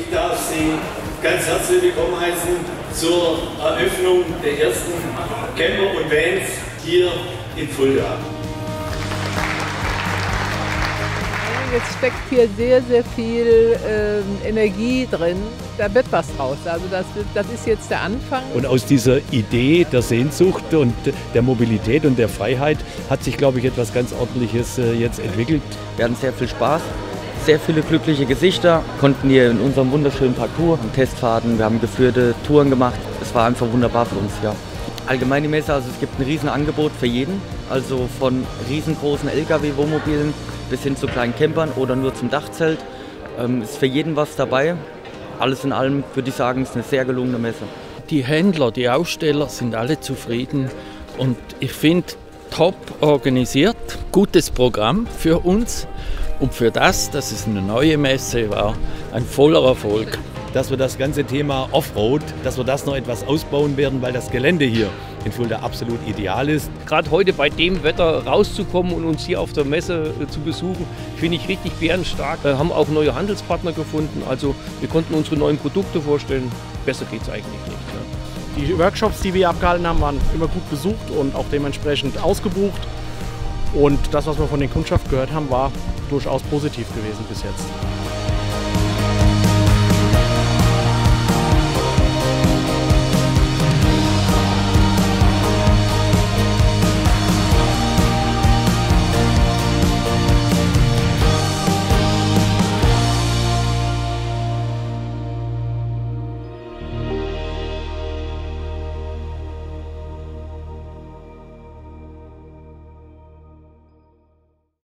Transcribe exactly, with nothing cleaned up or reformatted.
Ich darf Sie ganz herzlich willkommen heißen zur Eröffnung der ersten Camper und Vans hier in Fulda. Jetzt steckt hier sehr, sehr viel ähm, Energie drin. Da wird was draus. Also das, das ist jetzt der Anfang. Und aus dieser Idee der Sehnsucht und der Mobilität und der Freiheit hat sich, glaube ich, etwas ganz Ordentliches äh, jetzt entwickelt. Wir hatten sehr viel Spaß, sehr viele glückliche Gesichter, konnten hier in unserem wunderschönen Parcours Testfahrten, wir haben geführte Touren gemacht. Es war einfach wunderbar für uns, ja. Allgemein die Messe, also es gibt ein riesen Angebot für jeden, also von riesengroßen L K W-Wohnmobilen bis hin zu kleinen Campern oder nur zum Dachzelt. Ähm, ist für jeden was dabei. Alles in allem würde ich sagen, ist eine sehr gelungene Messe. Die Händler, die Aussteller sind alle zufrieden und ich finde top organisiert, gutes Programm für uns und für das, dass es eine neue Messe war, ein voller Erfolg. Dass wir das ganze Thema Offroad, dass wir das noch etwas ausbauen werden, weil das Gelände hier in Fulda absolut ideal ist. Gerade heute bei dem Wetter rauszukommen und uns hier auf der Messe äh, zu besuchen, finde ich richtig bärenstark. Wir haben auch neue Handelspartner gefunden, also wir konnten unsere neuen Produkte vorstellen. Besser geht es eigentlich nicht. Ne? Die Workshops, die wir abgehalten haben, waren immer gut besucht und auch dementsprechend ausgebucht. Und das, was wir von den Kundschaften gehört haben, war durchaus positiv gewesen bis jetzt.